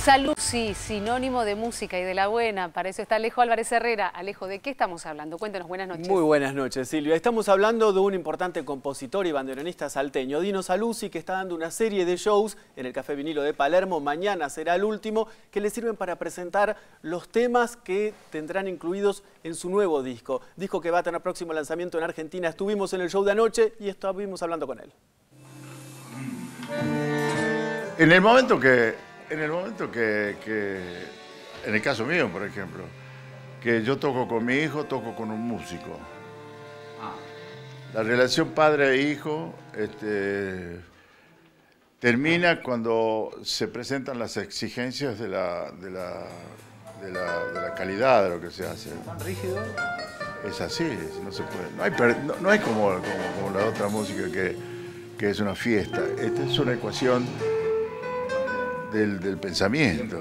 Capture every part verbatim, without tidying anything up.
Salud, sí, sinónimo de música y de la buena. Para eso está Alejo Álvarez Herrera. Alejo, ¿de qué estamos hablando? Cuéntanos, buenas noches. Muy buenas noches, Silvia. Estamos hablando de un importante compositor y bandoneonista salteño, Dino Saluzzi, que está dando una serie de shows en el Café Vinilo de Palermo. Mañana será el último, que le sirven para presentar los temas que tendrán incluidos en su nuevo disco. Disco que va a tener próximo lanzamiento en Argentina. Estuvimos en el show de anoche y estuvimos hablando con él. En el momento que... En el momento que, que, en el caso mío, por ejemplo, que yo toco con mi hijo, toco con un músico. Ah. La relación padre e hijo este, termina cuando se presentan las exigencias de la, de, la, de, la, de la calidad de lo que se hace. ¿Tan rígido? Es así, no se puede. No hay, no, no hay como, como, como la otra música que, que es una fiesta. Esta es una ecuación Del, del pensamiento.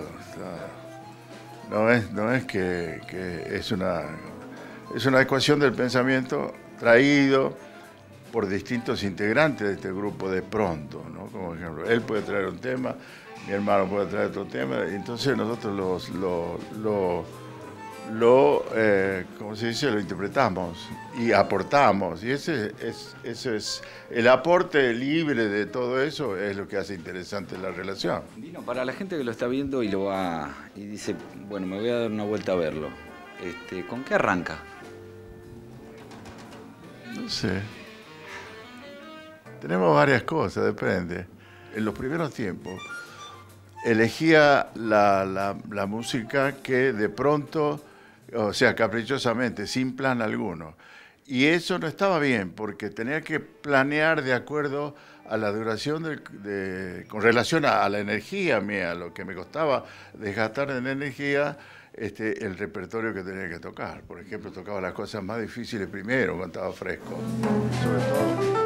No es, no es que, que es una, es una ecuación del pensamiento traído por distintos integrantes de este grupo de pronto, ¿no? Como por ejemplo, él puede traer un tema, mi hermano puede traer otro tema, y entonces nosotros los, lo, lo, lo eh, ¿cómo se dice? Lo interpretamos y aportamos, y ese es, eso es el aporte libre de todo eso, es lo que hace interesante la relación. Dino, para la gente que lo está viendo y lo va y dice, bueno, me voy a dar una vuelta a verlo, este, ¿con qué arranca? No sé. Tenemos varias cosas, depende. En los primeros tiempos elegía la, la, la música que de pronto, o sea, caprichosamente, sin plan alguno. Y eso no estaba bien, porque tenía que planear de acuerdo a la duración, de, de, con relación a, a la energía mía, lo que me costaba desgastar en energía, este, el repertorio que tenía que tocar. Por ejemplo, tocaba las cosas más difíciles primero, cuando estaba fresco, sobre todo.